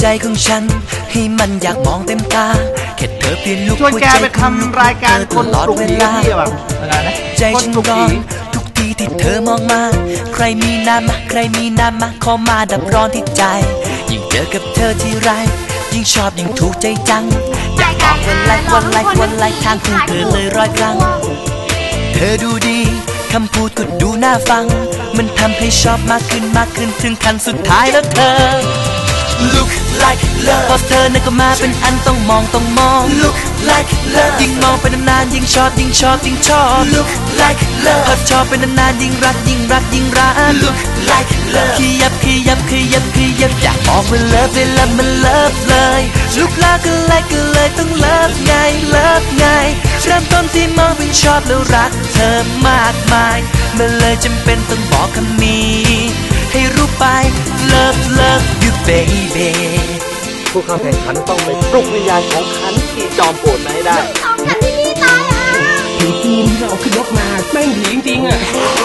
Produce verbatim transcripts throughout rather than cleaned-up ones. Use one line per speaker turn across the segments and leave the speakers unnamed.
ใจของฉันให้มันอยากมองเต็มตาแค่เธอเปลี่ยนลุคหัวใจ
ไปทำรายการคนตลอดเวลา
ใจฉันร้อนทุกทีที่เธอมองมาใครมีน้ำมาใครมีน้ำมาขอมาดับร้อนที่ใจยิ่งเจอกับเธอที่ไรยิ่งชอบยิ่งถูกใจจังอยากบอกวันไลค์วันไลค์วันไลค์ทางถึงเธอเลยร้อยครั้งเธอดูดีคำพูดก็ดูน่าฟังมันทำให้ชอบมากขึ้นมากขึ้นถึงขั้นสุดท้ายแล้วเธอ Look like love พอเธอนั้นก็มาเป็นอันต้องมองต้องมอง Look like love ยิ่งมองไปนานๆยิ่งชอบยิ่งชอบยิ่งชอบ Look like love พอชอบไปนานๆยิ่งรักยิ่งรักยิ่งรัก Look like love ขยับขยับขยับขยับอยากบอกว่า love เวลามัน love เลย Look like ก็เลยก็เลยต้อง love ไง love ไงเริ่มต้นที่มองเป็นชอบแล้วรักเธอมากมายมันเลยจำเป็นต้องบอกคำนี้ให้รู้ไป love love you baby
ผู้เข้าแข่งขันต้องไปปลุกวิญญาณของขันที่จอมโปรดให้ได้
ทำกันที่นี่ตายอ่ะ
ผีจีนที่เราขึ้นรถมาแม่งผีจริงๆอ่ะ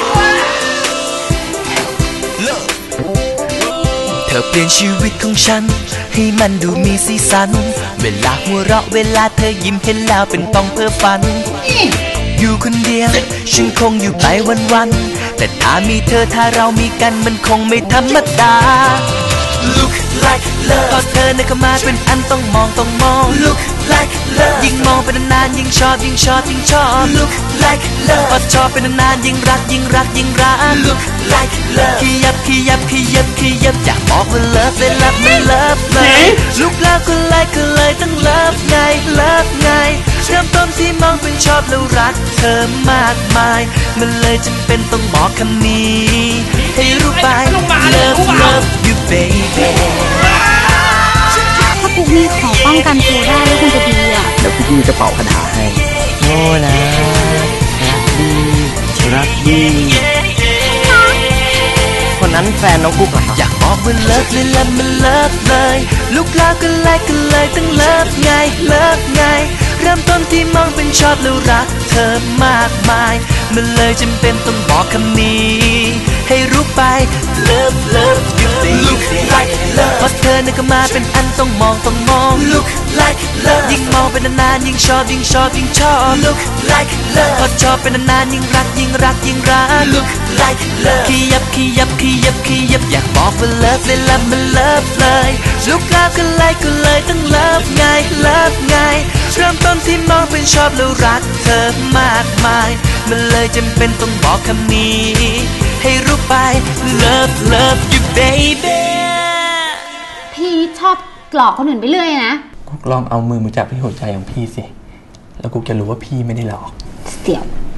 เธอเปลี่ยนชีวิตของฉันให้มันดูมีสีสันเวลาหัวเราะเวลาเธอยิ้มเห็นแล้วเป็นต้องเพ้อฝันอยู่คนเดียวฉันคงอยู่ไปวันๆแต่ถ้ามีเธอถ้าเรามีกันมันคงไม่ธรรมดา Look like love พอเธอนั้นก็มาเป็นอันต้องมองต้องมอง Look like love ยิ่งมองไปนานๆยิ่งชอบยิ่งชอบยิ่งชอบ Look like love พอชอบไปนานๆยิ่งรักยิ่งรักยิ่งรัก Look like love ขยับขยับขยับขยับอยากบอกว่า love เลย love ไม่ love เลย Look like ก็เลยก็เลยต้อง love ไง love ไงเริ่มต้นที่มองเป็นชอบแล้วรักเธอมากมายมันเลยจำเป็นต้องบอกคำนี้ให้รู้ไป Love love you baby
ถ้าพวกพี่ขอป้องกันตัวได้แล้วคงจะดีอ่ะ
เดี๋ยวพี่จะเป่าคาถาให้
โง่นะรักดีรักดี
คนนั้นแฟนน้องกุ๊กเหรอ
อยากบอกว่าเลิฟเลยละมันเลิฟเลยลูกลาก็เลยก็เลยต้องเลิฟไงเลิฟไงเริ่มต้นที่มองเป็นชอบแล้วรักเธอมากมายมันเลยจำเป็นต้องบอกคำนี้ให้รู้ไป Love love you baby Look like love พอเธอนั้นก็มาเป็นอันต้องมองต้องมอง Look like love ยิ่งมองไปนานๆยิ่งชอบยิ่งชอบยิ่งชอบ Look like love พอชอบไปนานๆยิ่งรักยิ่งรักยิ่งรัก Look like love ขยับขยับขยับขยับอยากบอกว่า love เลยละมัน love เลย Look like ก็เลยก็เลยต้อง love ไง love ไงเริ่มต้นที่มองเป็นชอบแล้วรักเธอมากมายมันเลยจำเป็นต้องบอกคำนี้ให้รู้ไป Love love you baby
พี่ชอบกลอกคนอื่นไปเรื่อยนะ
กุ๊กลองเอามือมาจับที่หัวใจของพี่สิแล้วกุ๊กจะรู้ว่าพี่ไม่ได้หลอก
เสี่ยว